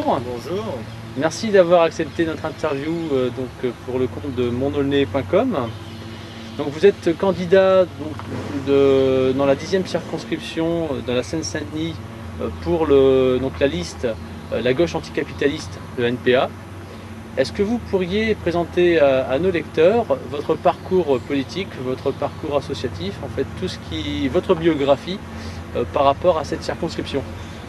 bonjour. Bonjour. Merci d'avoir accepté notre interview pour le compte de monaulnay.com. Donc vous êtes candidat dans la 10e circonscription de la Seine-Saint-Denis pour la liste La gauche anticapitaliste de NPA. Est-ce que vous pourriez présenter à nos lecteurs votre parcours politique, votre parcours associatif, en fait votre biographie par rapport à cette circonscription?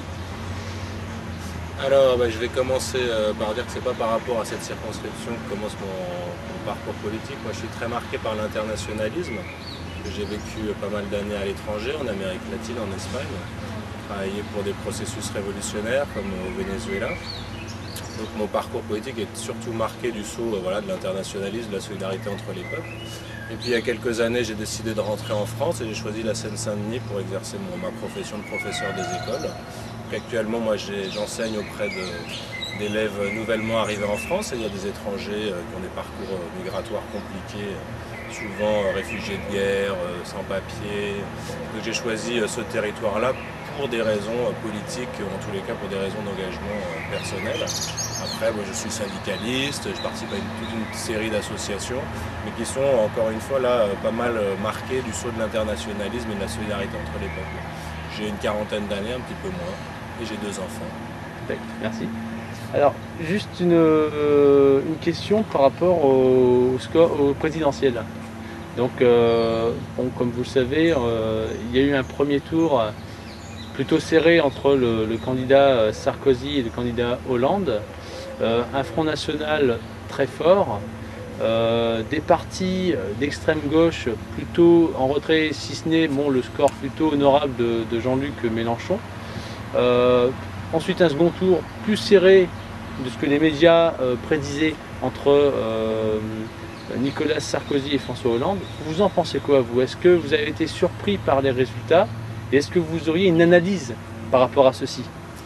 Alors je vais commencer par dire que c'est pas par rapport à cette circonscription que commence mon parcours politique. Moi je suis très marqué par l'internationalisme. J'ai vécu pas mal d'années à l'étranger, en Amérique latine, en Espagne. Travaillé pour des processus révolutionnaires comme au Venezuela. Donc mon parcours politique est surtout marqué du sceau de l'internationalisme, de la solidarité entre les peuples. Et puis il y a quelques années, j'ai décidé de rentrer en France et j'ai choisi la Seine-Saint-Denis pour exercer ma profession de professeur des écoles. Donc actuellement, moi j'enseigne auprès d'élèves nouvellement arrivés en France et il y a des étrangers qui ont des parcours migratoires compliqués, souvent réfugiés de guerre, sans papier. Donc j'ai choisi ce territoire-là pour des raisons politiques, en tous les cas pour des raisons d'engagement personnel. Après, moi, je suis syndicaliste, je participe à toute une série d'associations, mais qui sont encore une fois là pas mal marquées du sceau de l'internationalisme et de la solidarité entre les peuples. J'ai une quarantaine d'années, un petit peu moins, et j'ai 2 enfants. Merci. Alors, juste une question par rapport au présidentiel. Donc, comme vous le savez, il y a eu un premier tour plutôt serré entre le candidat Sarkozy et le candidat Hollande, un Front National très fort, des partis d'extrême gauche plutôt en retrait, si ce n'est le score plutôt honorable de Jean-Luc Mélenchon. Ensuite un second tour plus serré de ce que les médias prédisaient entre Nicolas Sarkozy et François Hollande. Vous en pensez quoi, vous? Est-ce que vous avez été surpris par les résultats? Et est-ce que vous auriez une analyse par rapport à ceci?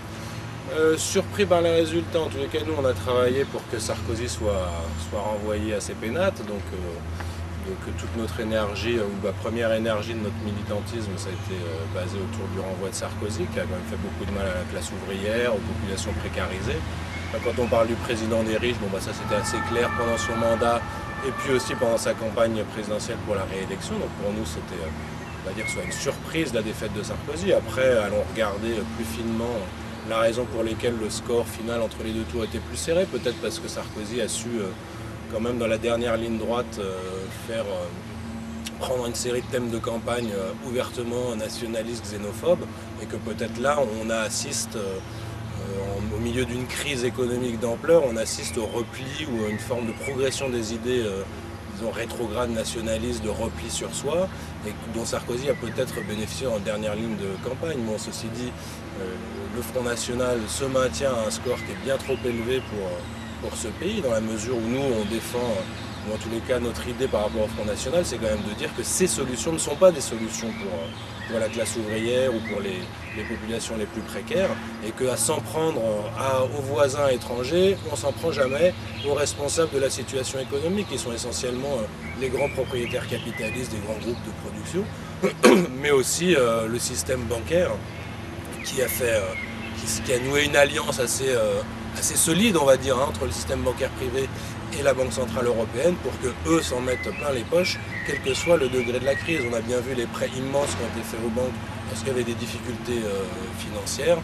Surpris par les résultats, en tous les cas nous on a travaillé pour que Sarkozy soit renvoyé à ses pénates, donc toute notre énergie, ou la première énergie de notre militantisme, ça a été basé autour du renvoi de Sarkozy, qui a quand même fait beaucoup de mal à la classe ouvrière, aux populations précarisées. Quand on parle du président des riches, ça c'était assez clair pendant son mandat, et puis aussi pendant sa campagne présidentielle pour la réélection, donc pour nous c'était on va dire soit une surprise la défaite de Sarkozy. Après, allons regarder plus finement la raison pour laquelle le score final entre les deux tours était plus serré. Peut-être parce que Sarkozy a su, quand même dans la dernière ligne droite, prendre une série de thèmes de campagne ouvertement nationalistes, xénophobes, et que peut-être là, on assiste, au milieu d'une crise économique d'ampleur, on assiste au repli ou à une forme de progression des idées rétrograde nationaliste de repli sur soi et dont Sarkozy a peut-être bénéficié en dernière ligne de campagne. Ceci dit, le Front National se maintient à un score qui est bien trop élevé pour ce pays, dans la mesure où nous on défend, ou en tous les cas notre idée par rapport au Front National, c'est quand même de dire que ces solutions ne sont pas des solutions pour la classe ouvrière ou pour les populations les plus précaires, et qu'à s'en prendre aux voisins étrangers, on ne s'en prend jamais aux responsables de la situation économique, qui sont essentiellement les grands propriétaires capitalistes des grands groupes de production, mais aussi le système bancaire qui a noué une alliance assez solide, on va dire, entre le système bancaire privé et la Banque Centrale Européenne pour que eux s'en mettent plein les poches, quel que soit le degré de la crise. On a bien vu les prêts immenses qui ont été faits aux banques parce qu'il y avait des difficultés financières.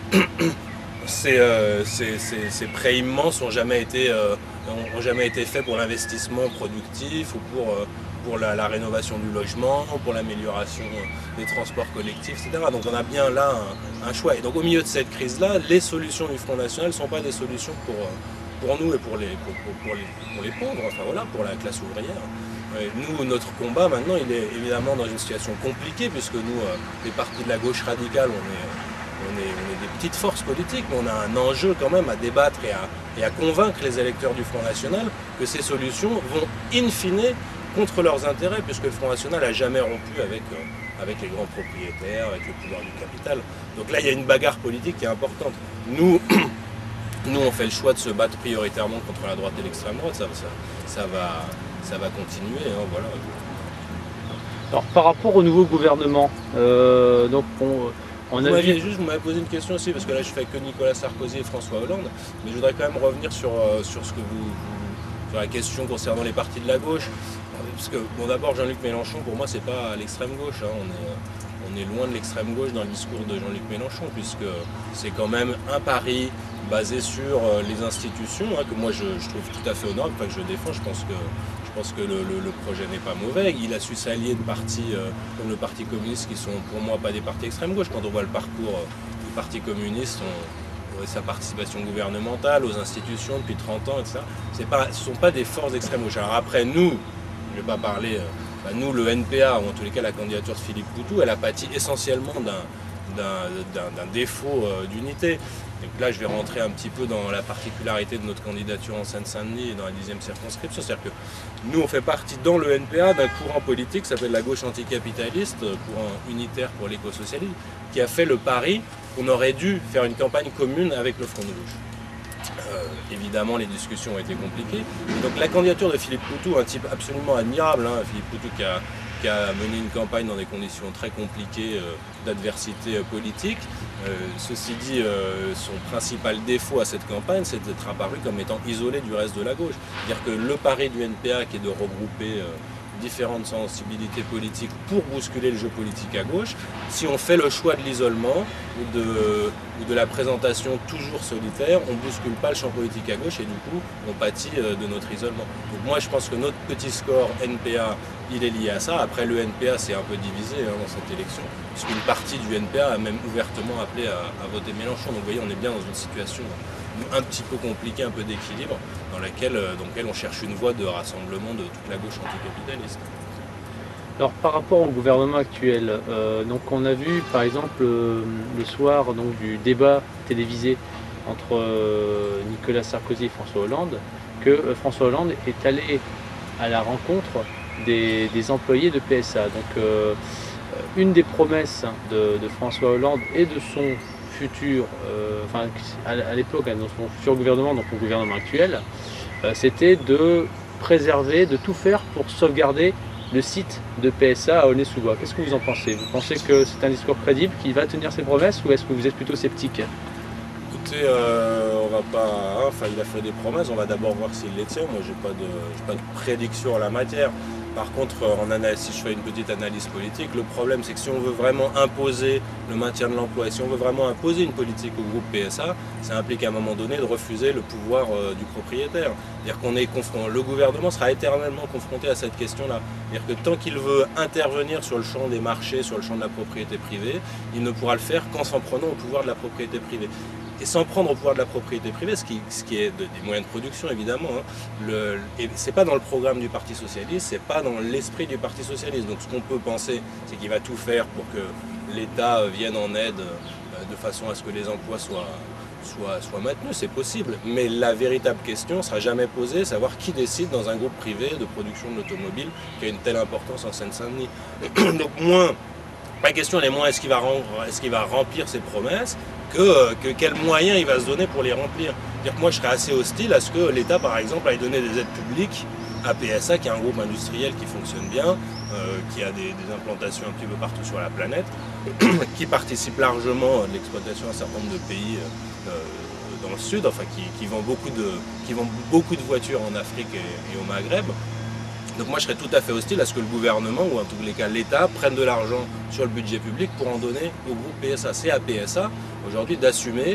Ces prêts immenses n'ont jamais été faits pour l'investissement productif ou pour la rénovation du logement, pour l'amélioration des transports collectifs, etc. Donc on a bien là un choix. Et donc au milieu de cette crise-là, les solutions du Front National ne sont pas des solutions pour nous et pour les pauvres, pour la classe ouvrière. Et nous, notre combat maintenant, il est évidemment dans une situation compliquée, puisque nous, les partis de la gauche radicale, on est des petites forces politiques, mais on a un enjeu quand même à débattre et à convaincre les électeurs du Front National que ces solutions vont in fine contre leurs intérêts, puisque le Front National n'a jamais rompu avec les grands propriétaires, avec le pouvoir du capital. Donc là, il y a une bagarre politique qui est importante. Nous, on fait le choix de se battre prioritairement contre la droite et l'extrême droite, ça va continuer, hein, voilà. Alors par rapport au nouveau gouvernement, On Vous a vu... m'avez posé une question aussi, parce que là je fais que Nicolas Sarkozy et François Hollande, mais je voudrais quand même revenir sur ce que sur la question concernant les partis de la gauche. Parce que, bon, d'abord, Jean-Luc Mélenchon, pour moi, c'est pas l'extrême gauche. Hein. On est loin de l'extrême gauche dans le discours de Jean-Luc Mélenchon, puisque c'est quand même un pari basé sur les institutions, hein, que moi je trouve tout à fait honorable, pas que je défends. Je pense que le projet n'est pas mauvais. Il a su s'allier de partis comme le Parti communiste, qui sont pour moi pas des partis extrême gauche. Quand on voit le parcours du Parti communiste, sa participation gouvernementale aux institutions depuis 30 ans, etc. Ce ne sont pas des forces d'extrême gauche. Alors après, nous, je ne vais pas parler, nous, le NPA, ou en tous les cas la candidature de Philippe Poutou, elle a pâti essentiellement d'un défaut d'unité. Donc là, je vais rentrer un petit peu dans la particularité de notre candidature en Seine-Saint-Denis et dans la 10e circonscription. C'est-à-dire que nous, on fait partie dans le NPA d'un courant politique qui s'appelle la gauche anticapitaliste, courant unitaire pour l'écosocialisme, qui a fait le pari qu'on aurait dû faire une campagne commune avec le Front de gauche. Évidemment, les discussions ont été compliquées. Et donc la candidature de Philippe Poutou, un type absolument admirable, hein, Philippe Poutou qui a mené une campagne dans des conditions très compliquées d'adversité politique. Ceci dit, son principal défaut à cette campagne, c'est d'être apparu comme étant isolé du reste de la gauche. C'est-à-dire que le pari du NPA, qui est de regrouper différentes sensibilités politiques pour bousculer le jeu politique à gauche, si on fait le choix de l'isolement ou de la présentation toujours solitaire, on ne bouscule pas le champ politique à gauche et du coup on pâtit de notre isolement. Donc moi je pense que notre petit score NPA, il est lié à ça. Après le NPA c'est un peu divisé dans cette élection, puisqu'une partie du NPA a même ouvertement appelé à voter Mélenchon. Donc vous voyez, on est bien dans une situation un petit peu compliquée, un peu d'équilibre, dans laquelle on cherche une voie de rassemblement de toute la gauche anticapitaliste. Alors par rapport au gouvernement actuel, donc on a vu par exemple le soir donc, du débat télévisé entre Nicolas Sarkozy et François Hollande, que François Hollande est allé à la rencontre des employés de PSA. Donc une des promesses de François Hollande et de son futur, enfin à l'époque, dans son futur gouvernement, donc le gouvernement actuel, c'était de préserver, de tout faire pour sauvegarder le site de PSA à Aulnay-sous-Bois. Qu'est-ce que vous en pensez? Vous pensez que c'est un discours crédible, qui va tenir ses promesses, ou est-ce que vous êtes plutôt sceptique? Écoutez, on va pas. Enfin, il a fait des promesses, on va d'abord voir s'il les tient. Moi, j'ai pas de prédiction en la matière. Par contre, si je fais une petite analyse politique, le problème c'est que si on veut vraiment imposer le maintien de l'emploi et si on veut vraiment imposer une politique au groupe PSA, ça implique à un moment donné de refuser le pouvoir du propriétaire. C'est-à-dire qu'on est le gouvernement sera éternellement confronté à cette question-là. C'est-à-dire que tant qu'il veut intervenir sur le champ des marchés, sur le champ de la propriété privée, il ne pourra le faire qu'en s'en prenant au pouvoir de la propriété privée. Et sans prendre au pouvoir de la propriété privée, ce qui est des moyens de production évidemment, hein, c'est pas dans le programme du Parti Socialiste, c'est pas dans l'esprit du Parti Socialiste. Donc ce qu'on peut penser, c'est qu'il va tout faire pour que l'État vienne en aide de façon à ce que les emplois soient maintenus, c'est possible. Mais la véritable question sera jamais posée, savoir qui décide dans un groupe privé de production de l'automobile qui a une telle importance en Seine-Saint-Denis. Donc la question elle est moins est-ce qu'il va remplir ses promesses que quels moyens il va se donner pour les remplir. C'est-à-dire que moi je serais assez hostile à ce que l'État par exemple aille donner des aides publiques à PSA, qui est un groupe industriel qui fonctionne bien, qui a des implantations un petit peu partout sur la planète, qui participe largement de l'exploitation d'un certain nombre de pays dans le sud, enfin qui vend beaucoup de voitures en Afrique et au Maghreb. Donc moi je serais tout à fait hostile à ce que le gouvernement, ou en tous les cas l'État, prenne de l'argent sur le budget public pour en donner au groupe PSA. C'est à PSA aujourd'hui d'assumer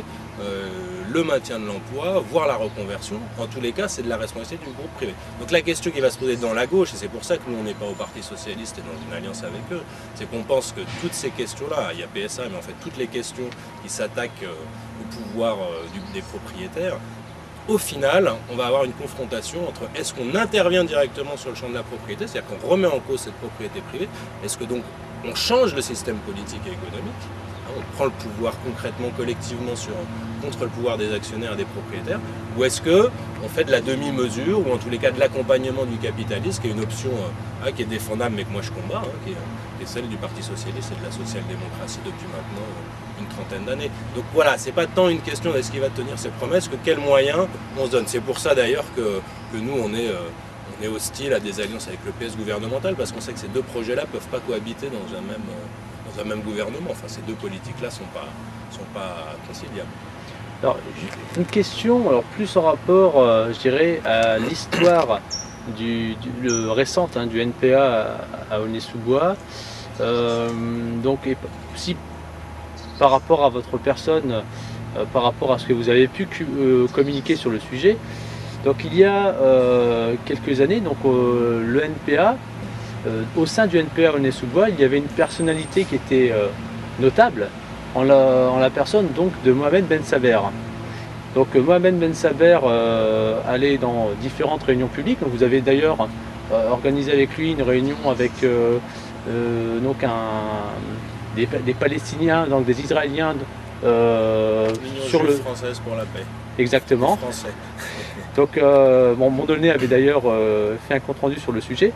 le maintien de l'emploi, voire la reconversion. En tous les cas, c'est de la responsabilité du groupe privé. Donc la question qui va se poser dans la gauche, et c'est pour ça que nous on n'est pas au Parti Socialiste et dans une alliance avec eux, c'est qu'on pense que toutes ces questions-là, il y a PSA, mais en fait toutes les questions qui s'attaquent au pouvoir des propriétaires, au final, on va avoir une confrontation entre est-ce qu'on intervient directement sur le champ de la propriété, c'est-à-dire qu'on remet en cause cette propriété privée, est-ce que donc on change le système politique et économique, on prend le pouvoir concrètement, collectivement contre le pouvoir des actionnaires et des propriétaires, ou est-ce qu'on fait de la demi-mesure, ou en tous les cas de l'accompagnement du capitalisme, qui est une option qui est défendable mais que moi je combats, qui est celle du Parti Socialiste et de la social-démocratie depuis maintenant une trentaine d'années. Donc voilà, c'est pas tant une question d'est-ce qu'il va tenir ses promesses que quels moyens on se donne. C'est pour ça d'ailleurs que nous on est hostile à des alliances avec le PS gouvernemental, parce qu'on sait que ces deux projets-là ne peuvent pas cohabiter dans un même gouvernement. Enfin, ces deux politiques-là sont pas conciliables. Alors, une question, alors plus en rapport, je dirais, à l'histoire récente du NPA à Aulnay-sous-Bois. Donc, et aussi par rapport à votre personne, par rapport à ce que vous avez pu communiquer sur le sujet. Donc, il y a quelques années, donc, le NPA, au sein du NPA Aulnay-sous-Bois, il y avait une personnalité qui était notable, en la personne donc de Mohamed Ben Saber. Donc Mohamed Ben Saber allait dans différentes réunions publiques. Donc, vous avez d'ailleurs organisé avec lui une réunion avec donc des Palestiniens, donc des Israéliens sur le française pour la paix. Exactement. Français. Donc Mondolné avait d'ailleurs fait un compte rendu sur le sujet.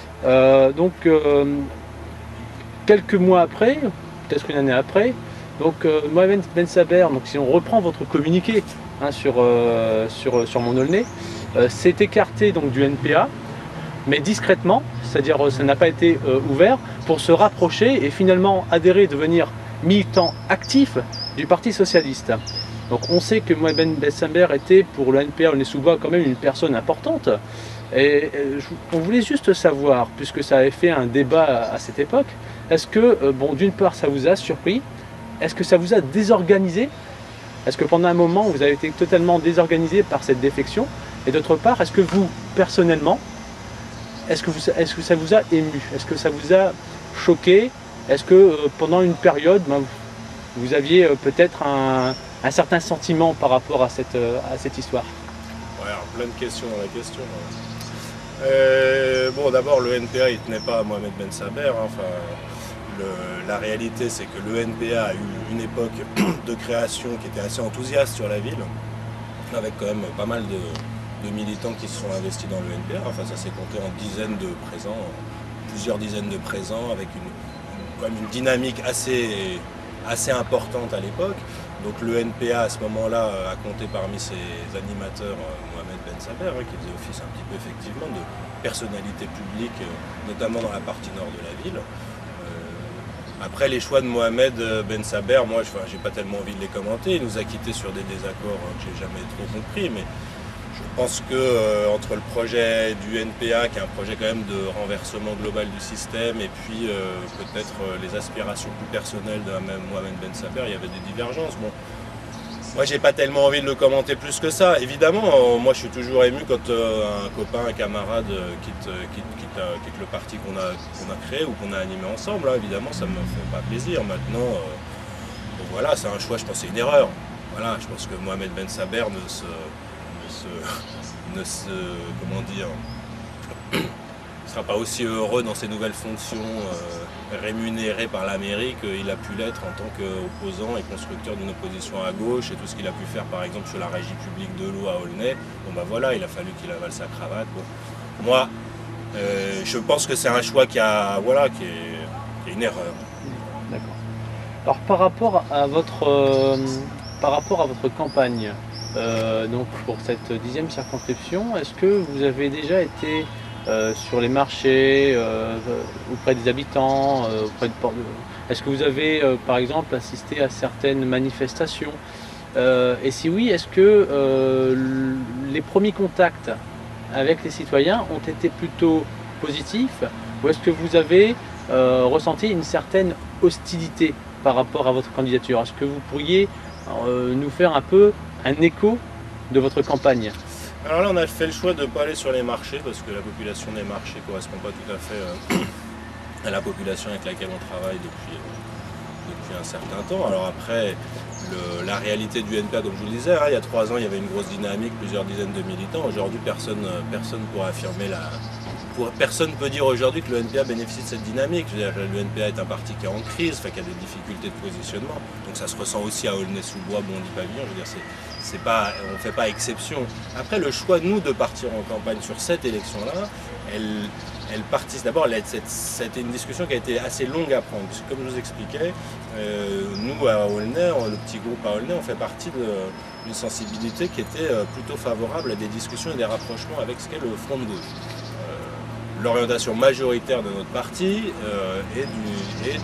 Quelques mois après, peut-être une année après, donc Mohamed Ben Saber, donc si on reprend votre communiqué sur Mondolné, s'est écarté donc du NPA, mais discrètement, c'est-à-dire ça n'a pas été ouvert, pour se rapprocher et finalement adhérer, devenir militant actif du Parti Socialiste. Donc on sait que Mohamed Ben Saber était pour le NPA Aulnay-sous-Bois quand même une personne importante. Et on voulait juste savoir, puisque ça avait fait un débat à cette époque, est-ce que, bon, d'une part ça vous a surpris, est-ce que ça vous a désorganisé? Est-ce que pendant un moment vous avez été totalement désorganisé par cette défection? Et d'autre part, est-ce que vous, personnellement, est-ce que ça vous a ému? Est-ce que ça vous a choqué? Est-ce que pendant une période, vous aviez peut-être un certain sentiment par rapport à cette histoire? Ouais, alors plein de questions dans la question. Bon, d'abord, le NPA, il tenait pas à Mohamed Ben Saber. Enfin, la réalité, c'est que le NPA a eu une époque de création qui était assez enthousiaste sur la ville, avec quand même pas mal de militants qui se sont investis dans le NPA. Enfin, ça s'est compté en dizaines de présents, plusieurs dizaines de présents, avec quand même une dynamique assez importante à l'époque. Donc le NPA à ce moment-là a compté parmi ses animateurs Mohamed Ben Saber, qui faisait office un petit peu effectivement de personnalité publique, notamment dans la partie nord de la ville. Après les choix de Mohamed Ben Saber, moi j'ai pas tellement envie de les commenter. Il nous a quittés sur des désaccords que j'ai jamais trop compris, mais je pense que entre le projet du NPA, qui est un projet quand même de renversement global du système, et puis peut-être les aspirations plus personnelles de Mohamed Ben Saber, il y avait des divergences. Bon, moi j'ai pas tellement envie de le commenter plus que ça. Évidemment, moi je suis toujours ému quand un copain, un camarade quitte le parti qu'on a créé ou qu'on a animé ensemble. Là, évidemment, ça me fait pas plaisir. Maintenant, bon, voilà, c'est un choix, je pense que c'est une erreur. Voilà, je pense que Mohamed Ben Saber ne sera pas aussi heureux dans ses nouvelles fonctions rémunéré par la mairie qu'il a pu l'être en tant qu'opposant et constructeur d'une opposition à gauche, et tout ce qu'il a pu faire par exemple sur la régie publique de l'eau à Aulnay. Bon bah voilà, il a fallu qu'il avale sa cravate. Bon. Moi, je pense que c'est un choix qui est une erreur. D'accord. Alors par rapport à votre campagne, donc pour cette 10e circonscription, est-ce que vous avez déjà été sur les marchés, auprès des habitants, est-ce que vous avez par exemple assisté à certaines manifestations? Et si oui, est-ce que les premiers contacts avec les citoyens ont été plutôt positifs, ou est-ce que vous avez ressenti une certaine hostilité par rapport à votre candidature? Est-ce que vous pourriez nous faire un peu un écho de votre campagne? Alors là, on a fait le choix de ne pas aller sur les marchés parce que la population des marchés ne correspond pas tout à fait à la population avec laquelle on travaille depuis un certain temps. Alors après, la réalité du NPA, comme je vous le disais, il y a 3 ans, il y avait une grosse dynamique, plusieurs dizaines de militants. Aujourd'hui, personne pourra affirmer personne ne peut dire aujourd'hui que le NPA bénéficie de cette dynamique. Je veux dire, le NPA est un parti qui est en crise, qui a des difficultés de positionnement. Donc ça se ressent aussi à Aulnay-sous-Bois, Bondy-Pavillon. Je veux dire, on ne fait pas exception. Après, le choix, nous, de partir en campagne sur cette élection-là, elle participe. D'abord, c'était une discussion qui a été assez longue à prendre. Parce que comme je vous expliquais, nous, à Aulnay, le petit groupe à Aulnay, on fait partie d'une sensibilité qui était plutôt favorable à des discussions et des rapprochements avec ce qu'est le Front de gauche. L'orientation majoritaire de notre parti est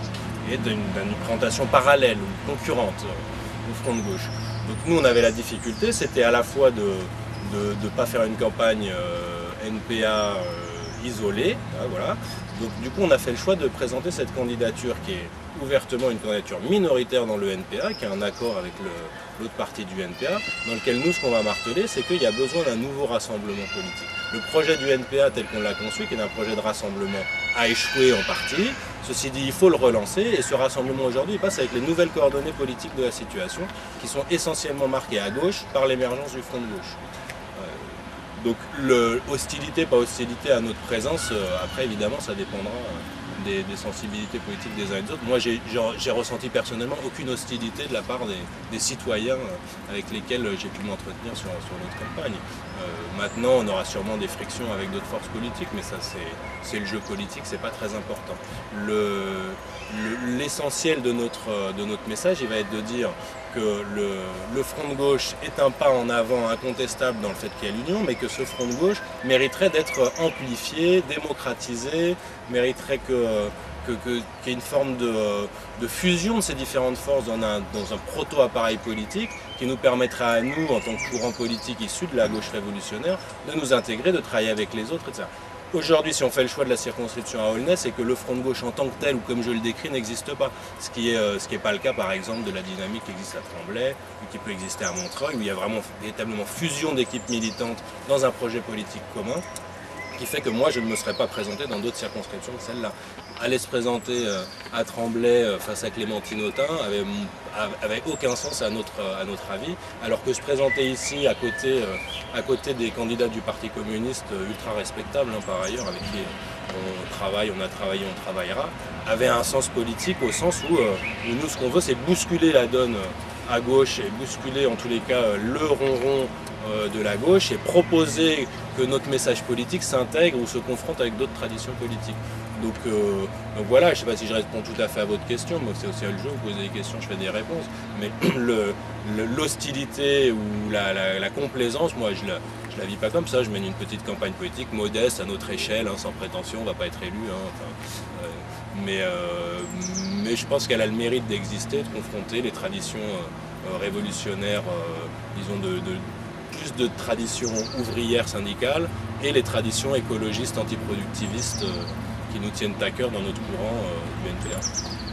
et d'une présentation parallèle ou concurrente au front de gauche. Donc nous on avait la difficulté, c'était à la fois de ne pas faire une campagne NPA isolée, hein, voilà. Donc du coup on a fait le choix de présenter cette candidature qui est ouvertement une candidature minoritaire dans le NPA, qui a un accord avec l'autre partie du NPA, dans lequel nous ce qu'on va marteler c'est qu'il y a besoin d'un nouveau rassemblement politique. Le projet du NPA tel qu'on l'a conçu, qui est un projet de rassemblement, a échoué en partie. Ceci dit, il faut le relancer et ce rassemblement aujourd'hui passe avec les nouvelles coordonnées politiques de la situation qui sont essentiellement marquées à gauche par l'émergence du front de gauche. Donc hostilité, pas hostilité à notre présence, après évidemment ça dépendra des sensibilités politiques des uns et des autres. Moi j'ai ressenti personnellement aucune hostilité de la part des citoyens avec lesquels j'ai pu m'entretenir sur notre campagne. Maintenant on aura sûrement des frictions avec d'autres forces politiques, mais ça c'est le jeu politique, c'est pas très important. L'essentiel de notre message, il va être de dire que le front de gauche est un pas en avant incontestable dans le fait qu'il y a l'union, mais que ce front de gauche mériterait d'être amplifié, démocratisé, mériterait qu'il y ait une forme de fusion de ces différentes forces dans un proto-appareil politique qui nous permettra à nous, en tant que courant politique issu de la gauche révolutionnaire, de nous intégrer, de travailler avec les autres, etc. Aujourd'hui, si on fait le choix de la circonscription à Aulnay, c'est que le front de gauche en tant que tel, ou comme je le décris, n'existe pas. Ce qui est pas le cas, par exemple, de la dynamique qui existe à Tremblay, ou qui peut exister à Montreuil, où il y a vraiment véritablement fusion d'équipes militantes dans un projet politique commun, qui fait que moi, je ne me serais pas présenté dans d'autres circonscriptions que celle-là. Aller se présenter à Tremblay face à Clémentine Autain avait aucun sens à notre avis, alors que se présenter ici à côté des candidats du Parti communiste ultra respectables par ailleurs, avec qui on a travaillé, on travaillera, avait un sens politique au sens où nous ce qu'on veut c'est bousculer la donne à gauche et bousculer en tous les cas le ronron de la gauche et proposer que notre message politique s'intègre ou se confronte avec d'autres traditions politiques. Donc voilà, je ne sais pas si je réponds tout à fait à votre question, moi c'est aussi le jeu, vous posez des questions, je fais des réponses, mais l'hostilité ou la complaisance, moi je la vis pas comme ça, je mène une petite campagne politique modeste à notre échelle, sans prétention, on ne va pas être élu, mais je pense qu'elle a le mérite d'exister, de confronter les traditions révolutionnaires, disons plus de traditions ouvrières syndicales et les traditions écologistes antiproductivistes qui nous tiennent à cœur dans notre courant du NPA.